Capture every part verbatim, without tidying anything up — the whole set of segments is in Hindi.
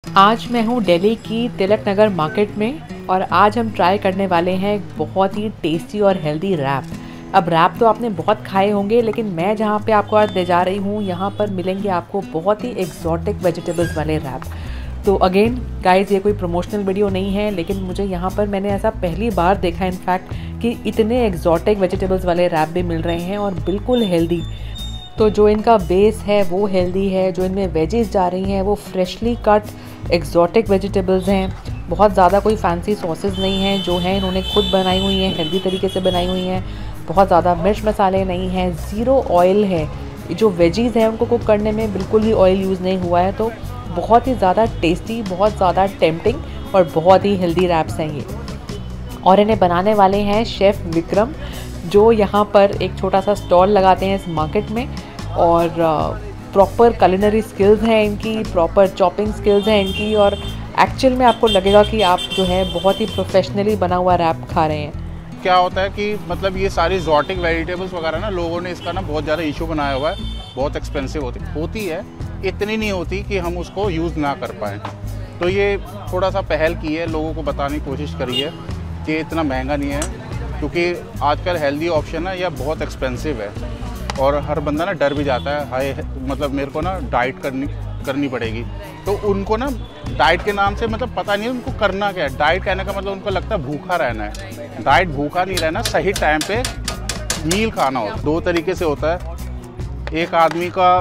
आज मैं हूँ दिल्ली की तिलक नगर मार्केट में और आज हम ट्राई करने वाले हैं एक बहुत ही टेस्टी और हेल्दी रैप। अब रैप तो आपने बहुत खाए होंगे, लेकिन मैं जहाँ पे आपको आज ले जा रही हूँ यहाँ पर मिलेंगे आपको बहुत ही एक्सोटिक वेजिटेबल्स वाले रैप। तो अगेन गाइस, ये कोई प्रमोशनल वीडियो नहीं है, लेकिन मुझे यहाँ पर मैंने ऐसा पहली बार देखा इनफैक्ट कि इतने एक्सोटिक वेजिटेबल्स वाले रैप भी मिल रहे हैं और बिल्कुल हेल्दी। तो जो इनका बेस है वो हेल्दी है, जो इनमें वेजीज जा रही हैं वो फ्रेशली कट एक्सोटिक वेजिटेबल्स हैं। बहुत ज़्यादा कोई फैंसी सॉसेस नहीं हैं, जो हैं इन्होंने खुद बनाई हुई हैं, हेल्दी तरीके से बनाई हुई हैं। बहुत ज़्यादा मिर्च मसाले नहीं हैं, ज़ीरो ऑयल है। जो वेजीज़ हैं उनको कुक करने में बिल्कुल भी ऑयल यूज़ नहीं हुआ है। तो बहुत ही ज़्यादा टेस्टी, बहुत ज़्यादा टेम्पटिंग और बहुत ही हेल्दी रैप्स हैं ये। और इन्हें बनाने वाले हैं शेफ़ विक्रम, जो यहाँ पर एक छोटा सा स्टॉल लगाते हैं इस मार्केट में। और प्रॉपर कुलिनरी स्किल्स हैं इनकी, प्रॉपर चॉपिंग स्किल्स हैं इनकी, और एक्चुअल में आपको लगेगा कि आप जो है बहुत ही प्रोफेशनली बना हुआ रैप खा रहे हैं। क्या होता है कि मतलब ये सारी एक्सोटिक वेजिटेबल्स वगैरह ना, लोगों ने इसका ना बहुत ज़्यादा इशू बनाया हुआ है। बहुत एक्सपेंसिव होती होती है, इतनी नहीं होती कि हम उसको यूज़ ना कर पाएँ। तो ये थोड़ा सा पहल की है, लोगों को बताने की कोशिश करी है कि इतना महंगा नहीं है, क्योंकि आजकल हेल्दी ऑप्शन है यह बहुत एक्सपेंसिव है। और हर बंदा ना डर भी जाता है, हाय मतलब मेरे को ना डाइट करनी करनी पड़ेगी। तो उनको ना डाइट के नाम से मतलब पता नहीं है उनको करना क्या है। डाइट कहने का मतलब उनको लगता है भूखा रहना है। डाइट भूखा नहीं रहना, सही टाइम पे मील खाना हो। दो तरीके से होता है, एक आदमी का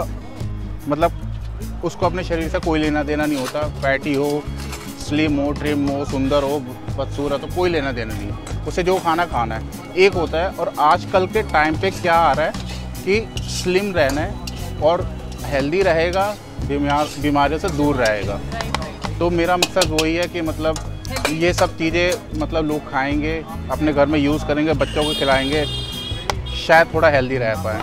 मतलब उसको अपने शरीर से कोई लेना देना नहीं होता। फैटी हो, स्लिम हो, ट्रिम हो, सुंदर हो, बदसूरत हो, कोई लेना देना नहीं है, उसे जो खाना खाना है। एक होता है, और आजकल के टाइम पे क्या आ रहा है कि स्लिम रहना है और हेल्दी रहेगा, बीमार बीमारियों से दूर रहेगा। तो मेरा मकसद वही है कि मतलब ये सब चीज़ें मतलब लोग खाएंगे, अपने घर में यूज़ करेंगे, बच्चों को खिलाएंगे, शायद थोड़ा हेल्दी रह पाए।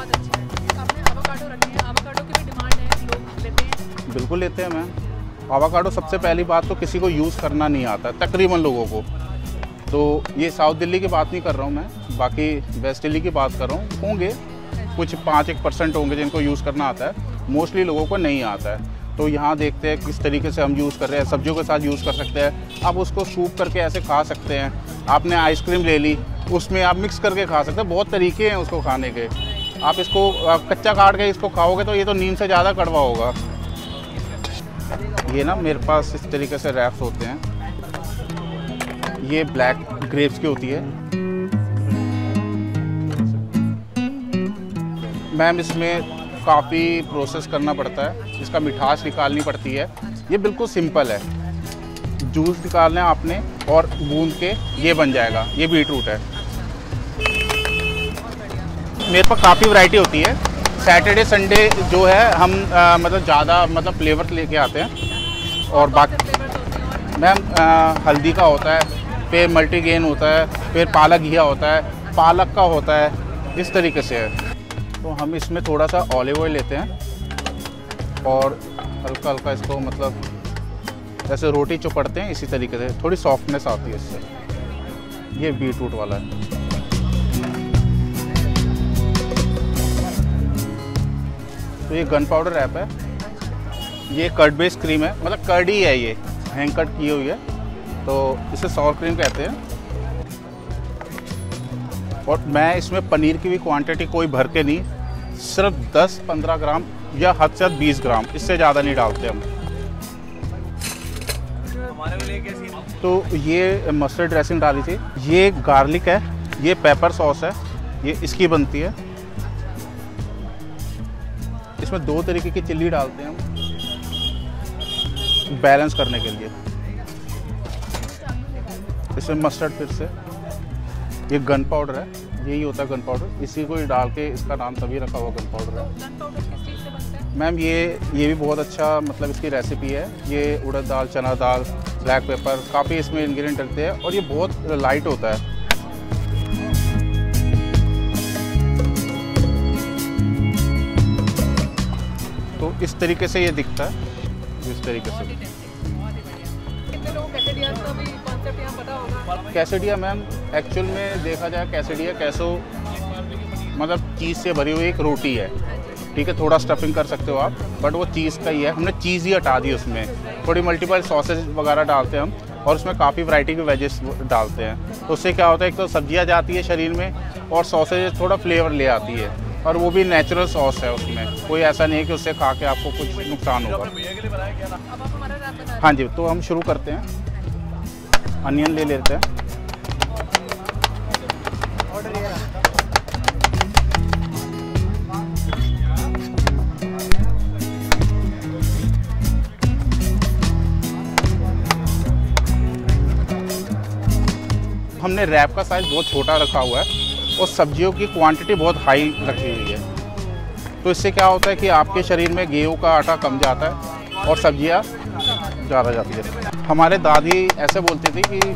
बिल्कुल लेते हैं मैम। आवाकाडो सबसे पहली बात तो किसी को यूज़ करना नहीं आता तकरीबन लोगों को। तो ये साउथ दिल्ली की बात नहीं कर रहा हूँ मैं, बाकी वेस्ट दिल्ली की बात कर रहा हूँ। होंगे कुछ पाँच एक परसेंट होंगे जिनको यूज़ करना आता है, मोस्टली लोगों को नहीं आता है। तो यहाँ देखते हैं किस तरीके से हम यूज़ कर रहे हैं। सब्जियों के साथ यूज़ कर सकते हैं, आप उसको सूप करके ऐसे खा सकते हैं। आपने आइसक्रीम ले ली, उसमें आप मिक्स करके खा सकते हैं। बहुत तरीके हैं उसको खाने के। आप इसको आप कच्चा काट के इसको खाओगे तो ये तो नीम से ज़्यादा कड़वा होगा। ये ना मेरे पास इस तरीके से रैप्स होते हैं। ये ब्लैक ग्रेप्स की होती है मैम। इसमें काफ़ी प्रोसेस करना पड़ता है, इसका मिठास निकालनी पड़ती है। ये बिल्कुल सिंपल है, जूस निकालना है आपने और गूंद के ये बन जाएगा। ये बीटरूट है। मेरे पास काफ़ी वैरायटी होती है। सैटरडे संडे जो है हम आ, मतलब ज़्यादा मतलब फ्लेवर लेके आते हैं। और बाकी मैम हल्दी का होता है, फिर मल्टीग्रेन होता है, फिर पालक घिया होता है, पालक का होता है, इस तरीके से है। तो हम इसमें थोड़ा सा ऑलिव ऑयल लेते हैं और हल्का हल्का इसको मतलब जैसे रोटी चुपड़ते हैं इसी तरीके से, थोड़ी सॉफ्टनेस आती है इससे। ये बीटरूट वाला है। तो ये गन पाउडर रैप है। ये कर्ड बेस्ड क्रीम है, मतलब कर्ड ही है, ये हैंग कट की हुई है, तो इसे सॉर क्रीम कहते हैं। और मैं इसमें पनीर की भी क्वांटिटी कोई भर के नहीं, सिर्फ दस पंद्रह ग्राम या हद से हद बीस ग्राम, इससे ज़्यादा नहीं डालते हम। तो ये मस्टर्ड ड्रेसिंग डाली थी। ये गार्लिक है, ये पेपर सॉस है, ये इसकी बनती है। इसमें दो तरीके की चिल्ली डालते हैं हम बैलेंस करने के लिए। इसमें मस्टर्ड फिर से, ये गन पाउडर है, यही होता है गन पाउडर, इसी को ही डाल के इसका नाम तभी रखा हुआ गन पाउडर है। मैम ये ये भी बहुत अच्छा मतलब इसकी रेसिपी है। ये उड़द दाल, चना दाल, ब्लैक पेपर, काफ़ी इसमें इंग्रेडिएंट डलते हैं और ये बहुत लाइट होता है। तो इस तरीके से ये दिखता है, इस तरीके से। कैसेडिया मैम एक्चुअल में देखा जाए कैसेडिया कैसो मतलब चीज़ से भरी हुई एक रोटी है। ठीक है, थोड़ा स्टफिंग कर सकते हो आप, बट वो चीज़ का ही है। हमने चीज़ ही हटा दी उसमें, थोड़ी मल्टीपल सॉसेज वगैरह डालते हैं हम, और उसमें काफ़ी वैरायटी के वेजेस डालते हैं। तो उससे क्या होता है, एक तो सब्जियाँ जाती है शरीर में, और सॉसेज थोड़ा फ्लेवर ले आती है, और वो भी नेचुरल सॉस है, उसमें कोई ऐसा नहीं है कि उससे खा के आपको कुछ नुकसान होगा। हाँ जी, तो हम शुरू करते हैं। अनियन ले लेते हैं। हमने रैप का साइज़ बहुत छोटा रखा हुआ है, और सब्जियों की क्वांटिटी बहुत हाई रखी हुई है। तो इससे क्या होता है कि आपके शरीर में गेहूं का आटा कम जाता है और सब्जियां ज़्यादा जाती है। हमारे दादी ऐसे बोलती थी कि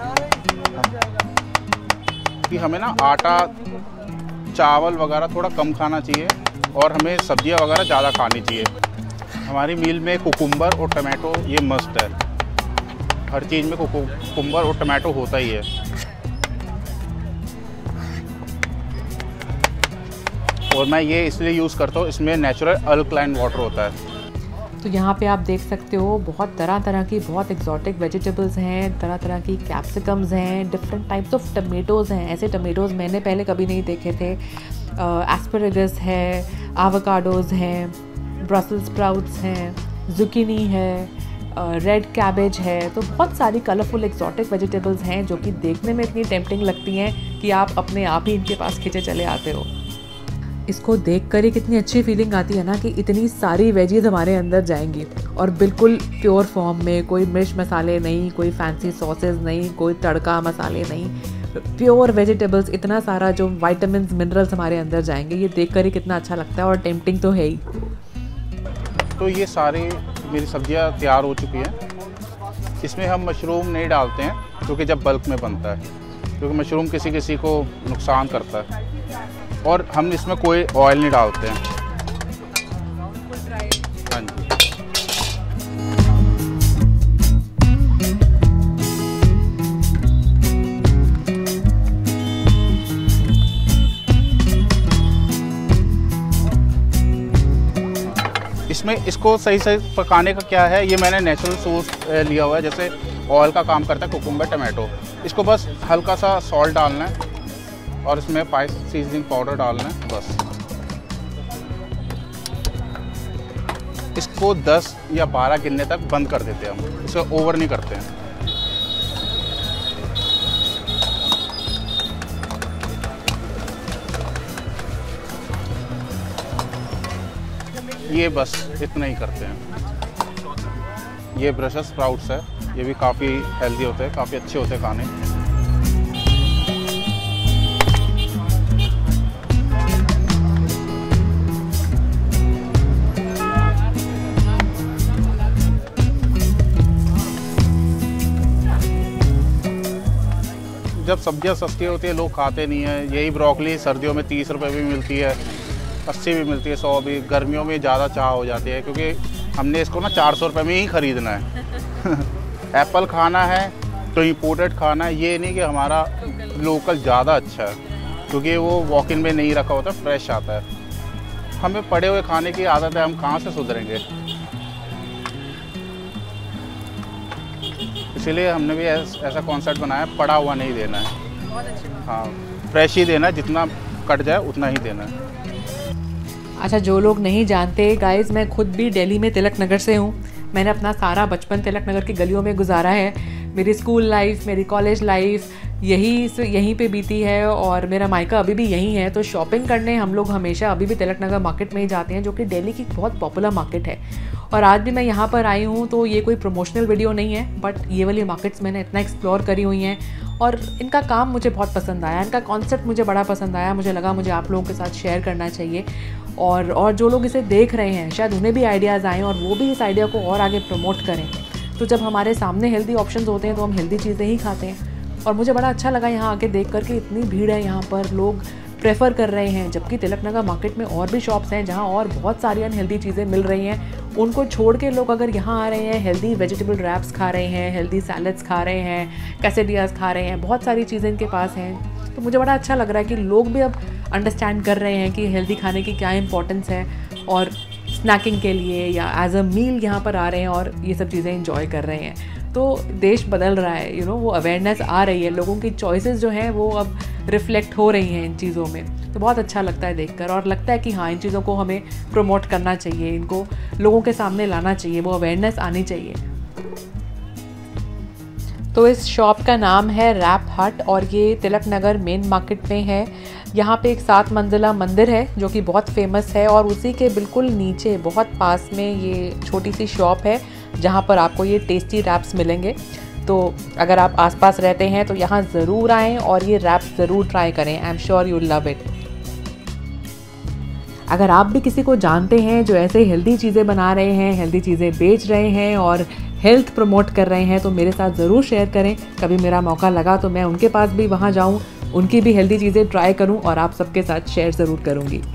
कि हमें ना आटा, चावल वगैरह थोड़ा कम खाना चाहिए, और हमें सब्जियां वगैरह ज़्यादा खानी चाहिए। हमारी मील में कुकुम्बर और टमाटो ये मस्ट है, हर चीज़ में कुकुम्बर और टमाटो होता ही है। और मैं ये इसलिए यूज़ करता हूँ, इसमें नेचुरल अल्कलाइन वाटर होता है। तो यहाँ पे आप देख सकते हो बहुत तरह तरह की बहुत एक्जॉटिक वेजिटेबल्स हैं, तरह तरह की कैप्सिकम्स हैं, डिफरेंट टाइप्स ऑफ टमेटोज़ हैं। ऐसे टमेटोज़ मैंने पहले कभी नहीं देखे थे। एस्परेगस है, आवाकाडोज़ हैं, ब्रसेल्स स्प्राउट्स हैं, जुकीनी है, रेड कैबेज है। तो बहुत सारी कलरफुल एक्जॉटिक वेजिटेबल्स हैं जो कि देखने में इतनी टेम्पटिंग लगती हैं कि आप अपने आप ही इनके पास खींचे चले आते हो। इसको देखकर ही कितनी अच्छी फीलिंग आती है ना कि इतनी सारी वेजीज हमारे अंदर जाएंगी, और बिल्कुल प्योर फॉर्म में, कोई मिर्च मसाले नहीं, कोई फैंसी सॉसेज नहीं, कोई तड़का मसाले नहीं, प्योर वेजिटेबल्स, इतना सारा जो विटामिन्स मिनरल्स हमारे अंदर जाएंगे। ये देखकर ही कितना अच्छा लगता है, और टेम्पटिंग तो है ही। तो ये सारी मेरी सब्जियां तैयार हो चुकी हैं। इसमें हम मशरूम नहीं डालते हैं, क्योंकि जब बल्क में बनता है, क्योंकि मशरूम किसी किसी को नुकसान करता है, और हम इसमें कोई ऑयल नहीं डालते हैं। हाँ जी। इसमें इसको सही सही पकाने का क्या है, ये मैंने नेचुरल सोर्स लिया हुआ है, जैसे ऑयल का काम करता है कुकुम्बर टमाटो। इसको बस हल्का सा सॉल्ट डालना है, और इसमें स्पाइस सीजनिंग पाउडर डालना है बस। इसको दस या बारह गिनने तक बंद कर देते हैं हम, इसे ओवर नहीं करते हैं। ये बस इतना ही करते हैं। ये ब्रसेल्स स्प्राउट्स है, ये भी काफ़ी हेल्दी होते हैं, काफ़ी अच्छे होते हैं खाने। जब सब्जियां सस्ती होती है लोग खाते नहीं है। यही ब्रोकली सर्दियों में तीस रुपए भी मिलती है, अस्सी भी मिलती है, सौ भी। गर्मियों में ज़्यादा चाह हो जाती है, क्योंकि हमने इसको ना चार सौ रुपये में ही ख़रीदना है। एप्पल खाना है तो इम्पोर्टेड खाना है, ये नहीं कि हमारा लोकल ज़्यादा अच्छा है, क्योंकि वो वॉक इन में नहीं रखा होता, फ्रेश आता है। हमें पड़े हुए खाने की आदत है, हम कहाँ से सुधरेंगे। इसीलिए हमने भी ऐसा कॉन्सेप्ट बनाया, पड़ा हुआ नहीं देना है। हाँ, फ्रेश ही देना है, जितना कट जाए उतना ही देना है। अच्छा, जो लोग नहीं जानते गाइस, मैं खुद भी दिल्ली में तिलक नगर से हूँ। मैंने अपना सारा बचपन तिलक नगर की गलियों में गुजारा है। मेरी स्कूल लाइफ, मेरी कॉलेज लाइफ यही से यहीं पे बीती है, और मेरा मायका अभी भी यहीं है। तो शॉपिंग करने हम लोग हमेशा अभी भी तिलक नगर मार्केट में ही जाते हैं, जो कि दिल्ली की बहुत पॉपुलर मार्केट है। और आज भी मैं यहाँ पर आई हूँ, तो ये कोई प्रमोशनल वीडियो नहीं है, बट ये वाली मार्केट्स मैंने इतना एक्सप्लोर करी हुई हैं, और इनका काम मुझे बहुत पसंद आया, इनका कॉन्सेप्ट मुझे बड़ा पसंद आया। मुझे लगा मुझे आप लोगों के साथ शेयर करना चाहिए, और और जो लोग इसे देख रहे हैं शायद उन्हें भी आइडियाज़ आएँ और वो भी इस आइडिया को और आगे प्रमोट करें। तो जब हमारे सामने हेल्दी ऑप्शंस होते हैं तो हम हेल्दी चीज़ें ही खाते हैं। और मुझे बड़ा अच्छा लगा यहाँ आके देख कर के इतनी भीड़ है, यहाँ पर लोग प्रेफर कर रहे हैं, जबकि तिलक नगर मार्केट में और भी शॉप्स हैं जहाँ और बहुत सारी अनहेल्दी चीज़ें मिल रही हैं। उनको छोड़ के लोग अगर यहाँ आ रहे हैं, हेल्दी वेजिटेबल रैप्स खा रहे हैं, हेल्दी सैलड्स खा रहे हैं, कैसेडियाज खा रहे हैं, बहुत सारी चीज़ें इनके पास हैं। तो मुझे बड़ा अच्छा लग रहा है कि लोग भी अब अंडरस्टैंड कर रहे हैं कि हेल्दी खाने की क्या इंपॉर्टेंस है, और स्नैकिंग के लिए या एज अ मील यहाँ पर आ रहे हैं और ये सब चीज़ें इंजॉय कर रहे हैं। तो देश बदल रहा है, यू you नो know, वो अवेयरनेस आ रही है, लोगों की चॉइसेस जो हैं वो अब रिफ्लेक्ट हो रही हैं इन चीज़ों में। तो बहुत अच्छा लगता है देखकर, और लगता है कि हाँ, इन चीज़ों को हमें प्रमोट करना चाहिए, इनको लोगों के सामने लाना चाहिए, वो अवेयरनेस आनी चाहिए। तो इस शॉप का नाम है रैप हट और ये तिलक नगर मेन मार्केट में है। यहाँ पे एक सात मंजिला मंदिर है जो कि बहुत फेमस है, और उसी के बिल्कुल नीचे बहुत पास में ये छोटी सी शॉप है जहाँ पर आपको ये टेस्टी रैप्स मिलेंगे। तो अगर आप आसपास रहते हैं तो यहाँ ज़रूर आएँ और ये रैप्स ज़रूर ट्राई करें। I am sure you love it. अगर आप भी किसी को जानते हैं जो ऐसे हेल्दी चीज़ें बना रहे हैं, हेल्दी चीज़ें बेच रहे हैं और हेल्थ प्रमोट कर रहे हैं, तो मेरे साथ ज़रूर शेयर करें। कभी मेरा मौका लगा तो मैं उनके पास भी वहाँ जाऊँ, उनकी भी हेल्दी चीज़ें ट्राई करूँ और आप सबके साथ शेयर ज़रूर करूँगी।